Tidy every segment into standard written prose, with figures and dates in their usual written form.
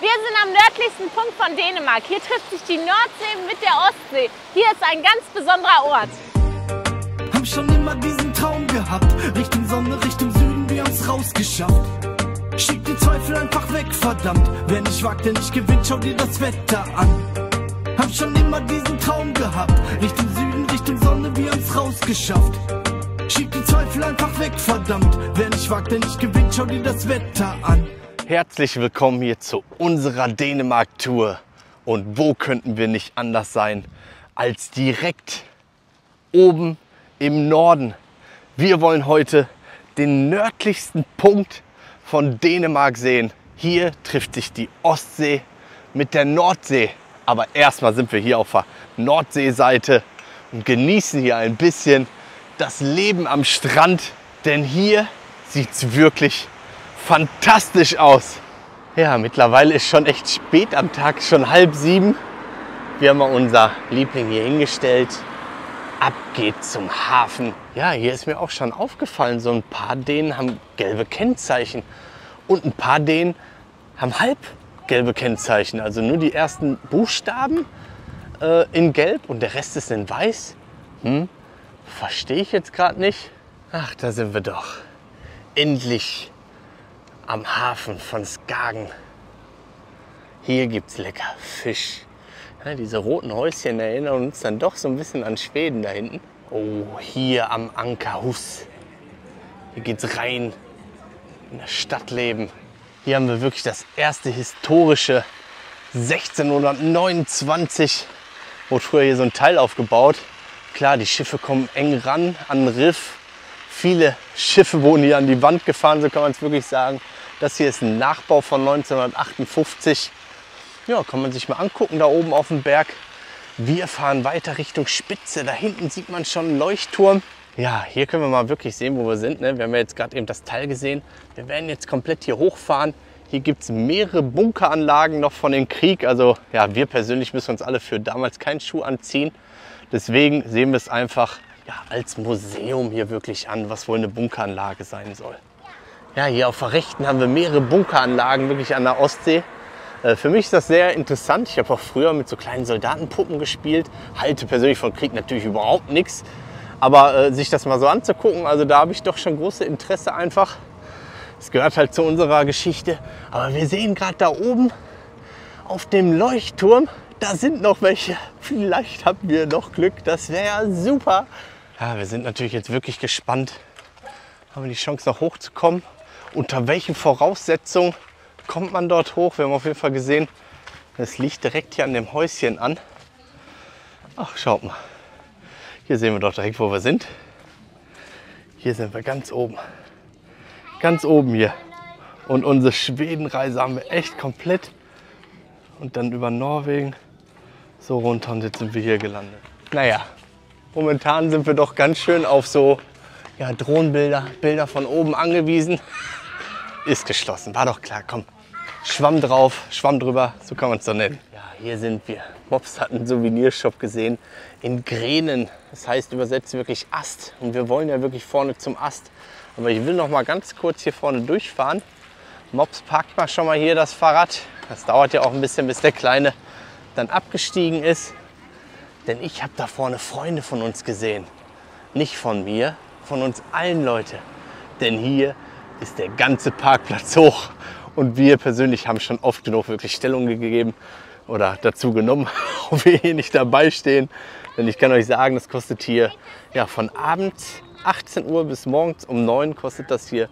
Wir sind am nördlichsten Punkt von Dänemark. Hier trifft sich die Nordsee mit der Ostsee. Hier ist ein ganz besonderer Ort. Haben schon immer diesen Traum gehabt. Richtung Sonne, Richtung Süden, wir haben's rausgeschafft. Schick die Zweifel einfach weg, verdammt. Wer nicht wagt, der nicht gewinnt, schau dir das Wetter an. Hab schon immer diesen Traum gehabt. Richtung Süden, Richtung Sonne, wir haben's rausgeschafft. Schick die Zweifel einfach weg, verdammt. Wer nicht wagt, der nicht gewinnt, schau dir das Wetter an. Herzlich willkommen hier zu unserer Dänemark-Tour. Und wo könnten wir nicht anders sein als direkt oben im Norden. Wir wollen heute den nördlichsten Punkt von Dänemark sehen. Hier trifft sich die Ostsee mit der Nordsee. Aber erstmal sind wir hier auf der Nordseeseite und genießen hier ein bisschen das Leben am Strand. Denn hier sieht es wirklich fantastisch aus. Ja, mittlerweile ist schon echt spät am Tag, schon 6:30. Wir haben mal unser Liebling hier hingestellt. Ab geht's zum Hafen. Ja, hier ist mir auch schon aufgefallen, so ein paar Dänen haben gelbe Kennzeichen und ein paar Dänen haben halb gelbe Kennzeichen. Also nur die ersten Buchstaben in gelb und der Rest ist in weiß. Verstehe ich jetzt gerade nicht. Ach, da sind wir doch. Endlich am Hafen von Skagen. Hier gibt's lecker Fisch. Ja, diese roten Häuschen erinnern uns dann doch so ein bisschen an Schweden da hinten. Oh, hier am Ankerhus. Hier geht's rein in das Stadtleben. Hier haben wir wirklich das erste historische 1629. Wurde früher hier so ein Teil aufgebaut. Klar, die Schiffe kommen eng ran an den Riff. Viele Schiffe wurden hier an die Wand gefahren, so kann man es wirklich sagen. Das hier ist ein Nachbau von 1958. Ja, kann man sich mal angucken da oben auf dem Berg. Wir fahren weiter Richtung Spitze. Da hinten sieht man schon einen Leuchtturm. Ja, hier können wir mal wirklich sehen, wo wir sind. Ne? Wir haben ja jetzt gerade eben das Teil gesehen. Wir werden jetzt komplett hier hochfahren. Hier gibt es mehrere Bunkeranlagen noch von dem Krieg. Also ja, wir persönlich müssen uns alle für damals keinen Schuh anziehen. Deswegen sehen wir es einfach ja, als Museum hier wirklich an, was wohl eine Bunkeranlage sein soll. Ja, hier auf der Rechten haben wir mehrere Bunkeranlagen wirklich an der Ostsee. Für mich ist das sehr interessant. Ich habe auch früher mit so kleinen Soldatenpuppen gespielt. Halte persönlich von Krieg natürlich überhaupt nichts. Aber sich das mal so anzugucken, also da habe ich doch schon großes Interesse einfach. Es gehört halt zu unserer Geschichte. Aber wir sehen gerade da oben auf dem Leuchtturm, da sind noch welche. Vielleicht haben wir noch Glück. Das wäre super. Ja, wir sind natürlich jetzt wirklich gespannt. Haben wir die Chance noch hochzukommen? Unter welchen Voraussetzungen kommt man dort hoch? Wir haben auf jeden Fall gesehen, das liegt direkt hier an dem Häuschen an. Ach, schaut mal. Hier sehen wir doch direkt, wo wir sind. Hier sind wir ganz oben. Ganz oben hier. Und unsere Schwedenreise haben wir echt komplett. Und dann über Norwegen so runter und jetzt sind wir hier gelandet. Naja, momentan sind wir doch ganz schön auf so ja, Drohnenbilder, Bilder von oben angewiesen. Ist geschlossen, war doch klar, komm. Schwamm drauf, Schwamm drüber, so kann man es doch nennen. Ja, hier sind wir. Mops hat einen Souvenirshop gesehen in Gränen. Das heißt übersetzt wirklich Ast. Und wir wollen ja wirklich vorne zum Ast. Aber ich will noch mal ganz kurz hier vorne durchfahren. Mops parkt mal schon mal hier das Fahrrad. Das dauert ja auch ein bisschen, bis der Kleine dann abgestiegen ist. Denn ich habe da vorne Freunde von uns gesehen. Nicht von mir, von uns allen, Leute. Denn hier ist der ganze Parkplatz hoch. Und wir persönlich haben schon oft genug wirklich Stellung gegeben oder dazu genommen, ob wir hier nicht dabei stehen. Denn ich kann euch sagen, das kostet hier ja, von abends 18 Uhr bis morgens um 9 kostet das hier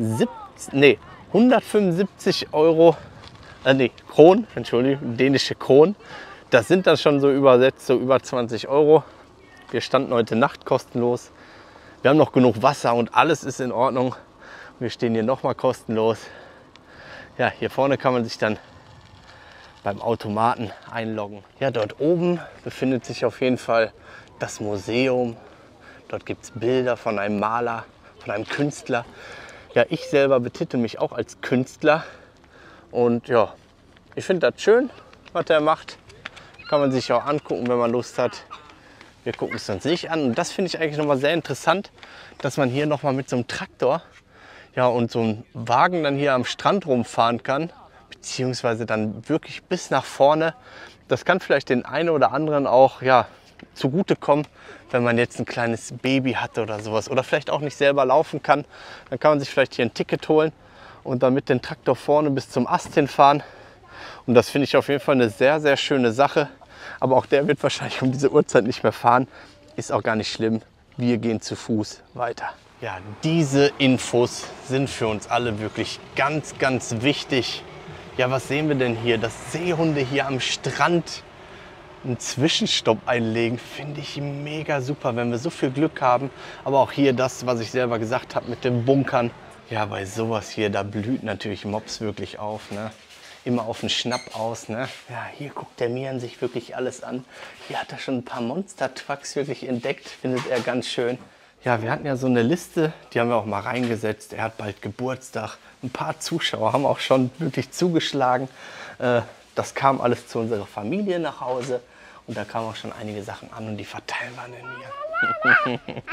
175 Kronen, Entschuldigung, dänische Kronen. Das sind dann schon so übersetzt, so über 20 Euro. Wir standen heute Nacht kostenlos. Wir haben noch genug Wasser und alles ist in Ordnung. Wir stehen hier nochmal kostenlos. Ja, hier vorne kann man sich dann beim Automaten einloggen. Ja, dort oben befindet sich auf jeden Fall das Museum. Dort gibt es Bilder von einem Maler, von einem Künstler. Ja, ich selber betitel mich auch als Künstler. Und ja, ich finde das schön, was er macht. Kann man sich auch angucken, wenn man Lust hat. Wir gucken es uns nicht an. Und das finde ich eigentlich nochmal sehr interessant, dass man hier nochmal mit so einem Traktor ja, und so einem Wagen dann hier am Strand rumfahren kann. beziehungsweise dann wirklich bis nach vorne. Das kann vielleicht den einen oder anderen auch zugutekommen, wenn man jetzt ein kleines Baby hatte oder sowas oder vielleicht auch nicht selber laufen kann. Dann kann man sich vielleicht hier ein Ticket holen und dann mit dem Traktor vorne bis zum Ast hinfahren. Und das finde ich auf jeden Fall eine sehr, sehr schöne Sache. Aber auch der wird wahrscheinlich um diese Uhrzeit nicht mehr fahren. Ist auch gar nicht schlimm. Wir gehen zu Fuß weiter. Ja, diese Infos sind für uns alle wirklich ganz, ganz wichtig. Ja, was sehen wir denn hier? Dass Seehunde hier am Strand einen Zwischenstopp einlegen, finde ich mega super, wenn wir so viel Glück haben. Aber auch hier das, was ich selber gesagt habe mit den Bunkern. Ja, bei sowas hier, da blüht natürlich Mops wirklich auf, ne? Immer auf den Schnapp aus, ne? Ja, hier guckt der Mian sich wirklich alles an. Hier hat er schon ein paar Monster-Trucks wirklich entdeckt, findet er ganz schön. Ja, wir hatten ja so eine Liste, die haben wir auch mal reingesetzt. Er hat bald Geburtstag. Ein paar Zuschauer haben auch schon wirklich zugeschlagen. Das kam alles zu unserer Familie nach Hause. Und da kamen auch schon einige Sachen an und die verteilen wir in mir.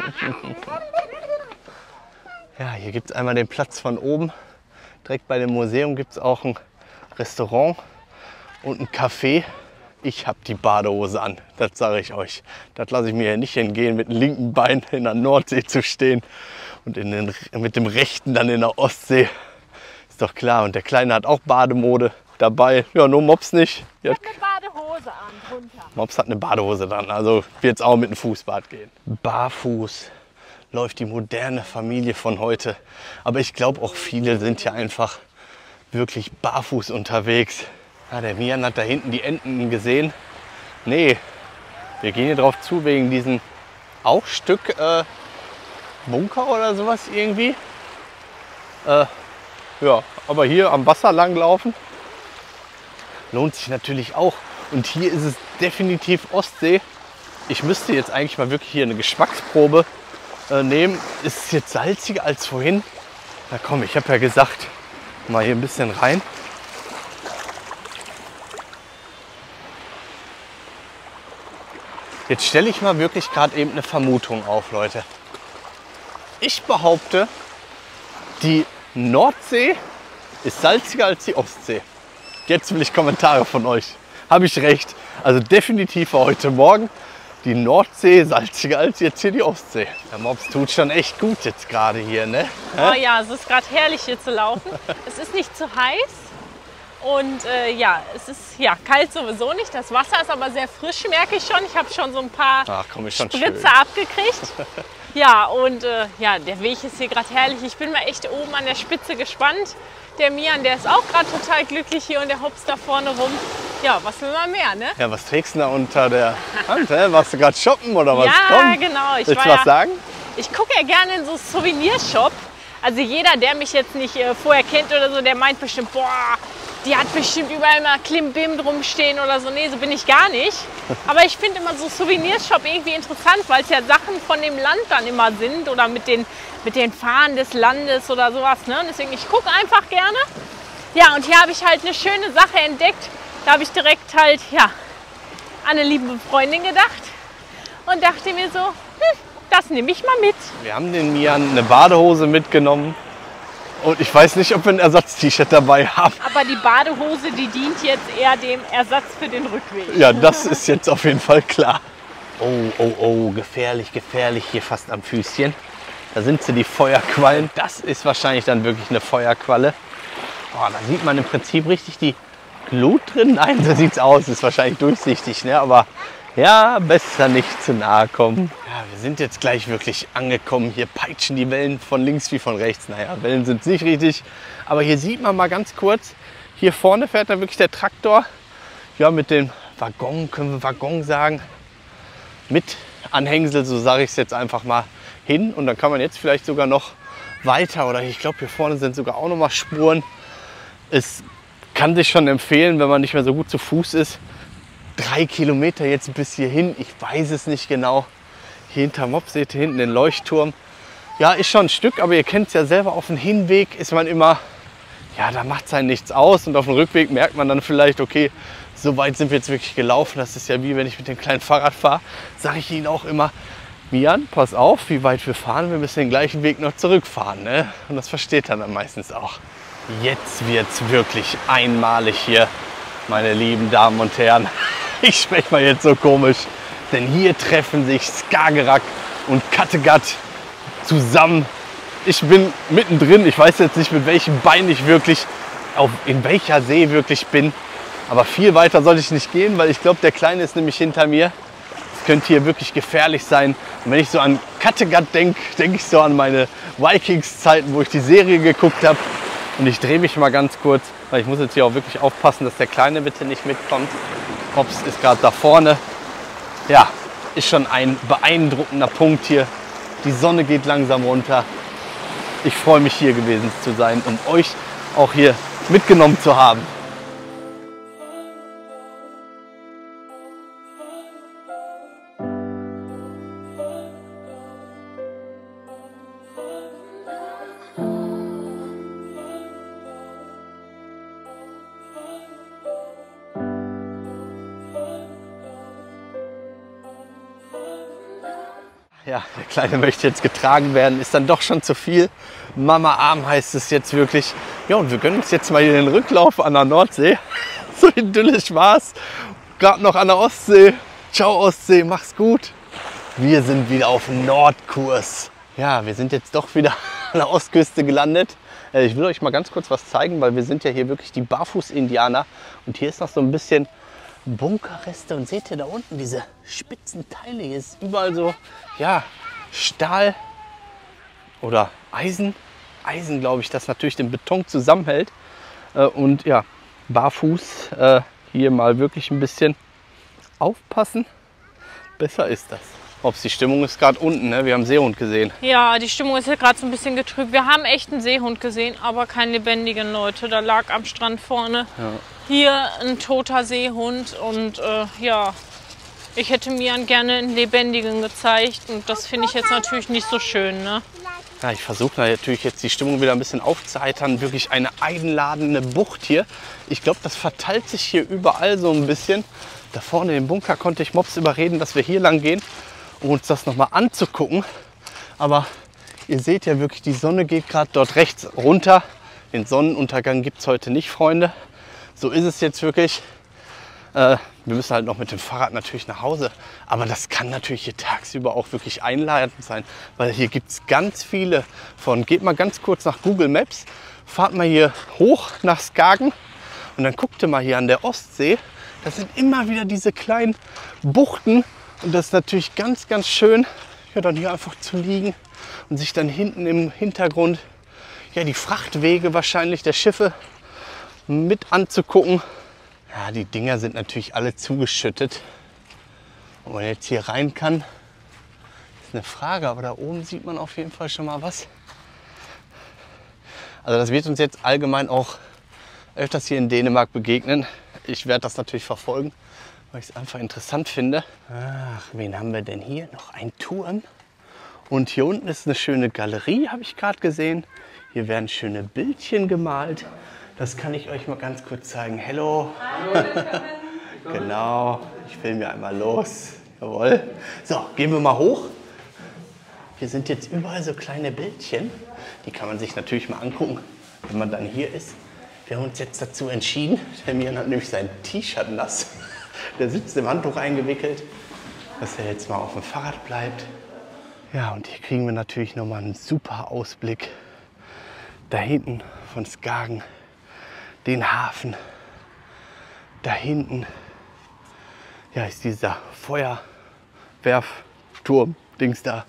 Ja, hier gibt es einmal den Platz von oben. Direkt bei dem Museum gibt es auch ein Restaurant und ein Café. Ich habe die Badehose an, das sage ich euch. Das lasse ich mir hier nicht entgehen, mit dem linken Bein in der Nordsee zu stehen und mit dem rechten dann in der Ostsee. Ist doch klar. Und der Kleine hat auch Bademode dabei. Ja, nur Mops nicht. Ich habe eine Badehose an, drunter. Mops hat eine Badehose dann, also wird es auch mit dem Fußbad gehen. Barfuß läuft die moderne Familie von heute. Aber ich glaube auch viele sind ja einfach wirklich barfuß unterwegs. Ja, der Mian hat da hinten die Enten gesehen. Nee, wir gehen hier drauf zu wegen diesem auch Stück Bunker oder sowas irgendwie. Ja, aber hier am Wasser langlaufen lohnt sich natürlich auch. Und hier ist es definitiv Ostsee. Ich müsste jetzt eigentlich mal wirklich hier eine Geschmacksprobe nehmen. Ist es jetzt salziger als vorhin? Na komm, ich habe ja gesagt, mal hier ein bisschen rein. Jetzt stelle ich mal wirklich gerade eben eine Vermutung auf, Leute. Ich behaupte, die Nordsee ist salziger als die Ostsee. Jetzt will ich Kommentare von euch. Habe ich recht? Also definitiv war heute Morgen die Nordsee salziger als jetzt hier die Ostsee. Der Mops tut schon echt gut jetzt gerade hier, ne? Oh ja, es ist gerade herrlich hier zu laufen. Es ist nicht zu heiß. Und ja, es ist kalt sowieso nicht. Das Wasser ist aber sehr frisch, merke ich schon. Ich habe schon so ein paar Spritze abgekriegt. Ja, und ja, der Weg ist hier gerade herrlich. Ich bin mal echt oben an der Spitze gespannt. Der Mian, der ist auch gerade total glücklich hier und der hopst da vorne rum. Ja, was will man mehr, ne? Ja, was trägst du da unter der Hand? Warst du gerade shoppen oder was? Ja, komm, genau. Willst du was sagen? Ich gucke ja gerne in so Souvenirshop. Also jeder, der mich jetzt nicht vorher kennt oder so, der meint bestimmt, boah, die hat bestimmt überall mal Klimbim rumstehen oder so. Nee, so bin ich gar nicht. Aber ich finde immer so Souvenirshop irgendwie interessant, weil es ja Sachen von dem Land dann immer sind oder mit den Fahnen des Landes oder sowas. Ne? Und deswegen, ich gucke einfach gerne. Ja, und hier habe ich halt eine schöne Sache entdeckt. Da habe ich direkt halt, ja, an eine liebe Freundin gedacht und dachte mir so, das nehme ich mal mit. Wir haben den Mian eine Badehose mitgenommen. Und ich weiß nicht, ob wir ein Ersatz-T-Shirt dabei haben. Aber die Badehose, die dient jetzt eher dem Ersatz für den Rückweg. Ja, das ist jetzt auf jeden Fall klar. Oh, oh, oh, gefährlich, gefährlich, hier fast am Füßchen. Da sind sie, die Feuerquallen. Das ist wahrscheinlich dann wirklich eine Feuerqualle. Oh, da sieht man im Prinzip richtig die Glut drin. Nein, so sieht es aus. Ist wahrscheinlich durchsichtig, ne? Aber ja, besser nicht zu nahe kommen. Ja, wir sind jetzt gleich wirklich angekommen. Hier peitschen die Wellen von links wie von rechts. Naja, Wellen sind es nicht richtig. Aber hier sieht man mal ganz kurz, hier vorne fährt dann wirklich der Traktor. Ja, mit dem Waggon, können wir Waggon sagen, mit Anhängsel, so sage ich es jetzt einfach mal, hin. Und dann kann man jetzt vielleicht sogar noch weiter. Oder ich glaube, hier vorne sind sogar auch noch mal Spuren. Es kann sich schon empfehlen, wenn man nicht mehr so gut zu Fuß ist, 3 Kilometer jetzt bis hierhin, ich weiß es nicht genau. Hier hinter Mops seht ihr hinten den Leuchtturm. Ja, ist schon ein Stück, aber ihr kennt es ja selber, auf dem Hinweg ist man immer, ja, da macht es einen nichts aus. Und auf dem Rückweg merkt man dann vielleicht, okay, so weit sind wir jetzt wirklich gelaufen. Das ist ja wie wenn ich mit dem kleinen Fahrrad fahre, sage ich ihnen auch immer, Mian, pass auf, wie weit wir fahren, wir müssen den gleichen Weg noch zurückfahren. Ne? Und das versteht er dann meistens auch. Jetzt wird es wirklich einmalig hier, meine lieben Damen und Herren. Ich spreche mal jetzt so komisch, denn hier treffen sich Skagerrak und Kattegat zusammen. Ich bin mittendrin, ich weiß jetzt nicht, mit welchem Bein ich wirklich, in welcher See wirklich bin. Aber viel weiter sollte ich nicht gehen, weil ich glaube, der Kleine ist nämlich hinter mir. Es könnte hier wirklich gefährlich sein. Und wenn ich so an Kattegat denke, denke ich so an meine Vikings-Zeiten, wo ich die Serie geguckt habe. Und ich drehe mich mal ganz kurz, weil ich muss jetzt hier auch wirklich aufpassen, dass der Kleine bitte nicht mitkommt. Hops ist gerade da vorne. Ja, ist schon ein beeindruckender Punkt hier. Die Sonne geht langsam runter. Ich freue mich, hier gewesen zu sein und euch auch hier mitgenommen zu haben. Ja, der Kleine möchte jetzt getragen werden, ist dann doch schon zu viel. Mama Arm heißt es jetzt wirklich. Ja, und wir gönnen uns jetzt mal hier den Rücklauf an der Nordsee. So idyllisch war's. Gerade noch an der Ostsee. Ciao Ostsee, mach's gut. Wir sind wieder auf Nordkurs. Ja, wir sind jetzt doch wieder an der Ostküste gelandet. Ich will euch mal ganz kurz was zeigen, weil wir sind ja hier wirklich die Barfuß-Indianer. Und hier ist noch so ein bisschen Bunkerreste und seht ihr da unten diese spitzen Teile? Hier ist überall so, ja, Stahl oder Eisen. Eisen, glaube ich, das natürlich den Beton zusammenhält. Und ja, barfuß hier mal wirklich ein bisschen aufpassen. Besser ist das. Ob die Stimmung ist gerade unten, ne? Wir haben Seehund gesehen. Ja, die Stimmung ist ja gerade so ein bisschen getrübt. Wir haben echt einen Seehund gesehen, aber keinen lebendigen, Leute. Da lag am Strand vorne hier ein toter Seehund und ja, ich hätte mir gerne einen lebendigen gezeigt und das finde ich jetzt natürlich nicht so schön, ne? Ja, ich versuche natürlich jetzt die Stimmung wieder ein bisschen aufzuheitern. Wirklich eine einladende Bucht hier. Ich glaube, das verteilt sich hier überall so ein bisschen. Da vorne im Bunker konnte ich Mops überreden, dass wir hier lang gehen, um uns das nochmal anzugucken. Aber ihr seht ja wirklich, die Sonne geht gerade dort rechts runter. Den Sonnenuntergang gibt es heute nicht, Freunde. So ist es jetzt wirklich. Wir müssen halt noch mit dem Fahrrad natürlich nach Hause. Aber das kann natürlich hier tagsüber auch wirklich einladend sein. Weil hier gibt es ganz viele von. Geht mal ganz kurz nach Google Maps. Fahrt mal hier hoch nach Skagen. Und dann guckt ihr mal hier an der Ostsee. Das sind immer wieder diese kleinen Buchten. Und das ist natürlich ganz, ganz schön, ja, dann hier einfach zu liegen und sich dann hinten im Hintergrund ja, die Frachtwege wahrscheinlich der Schiffe mit anzugucken. Ja, die Dinger sind natürlich alle zugeschüttet. Ob man jetzt hier rein kann, ist eine Frage. Aber da oben sieht man auf jeden Fall schon mal was. Also das wird uns jetzt allgemein auch öfters hier in Dänemark begegnen. Ich werde das natürlich verfolgen, weil ich es einfach interessant finde. Ach, wen haben wir denn hier? Noch ein Turm. Und hier unten ist eine schöne Galerie, habe ich gerade gesehen. Hier werden schöne Bildchen gemalt. Das kann ich euch mal ganz kurz zeigen. Hello. Hallo, genau, ich filme ja einmal los. Jawohl. So, gehen wir mal hoch. Hier sind jetzt überall so kleine Bildchen. Die kann man sich natürlich mal angucken, wenn man dann hier ist. Wir haben uns jetzt dazu entschieden, der Mian hat nämlich sein T-Shirt nass. Der sitzt im Handtuch eingewickelt, dass er jetzt mal auf dem Fahrrad bleibt. Ja, und hier kriegen wir natürlich nochmal einen super Ausblick. Da hinten von Skagen, den Hafen. Da hinten ja, ist dieser Feuerwerfturm, Dings da.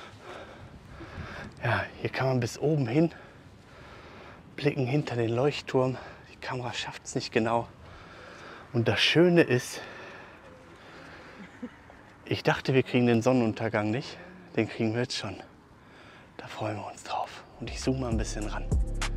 Ja, hier kann man bis oben hin blicken hinter den Leuchtturm. Die Kamera schafft es nicht genau. Und das Schöne ist, ich dachte, wir kriegen den Sonnenuntergang nicht. Den kriegen wir jetzt schon. Da freuen wir uns drauf. Und ich zoome mal ein bisschen ran.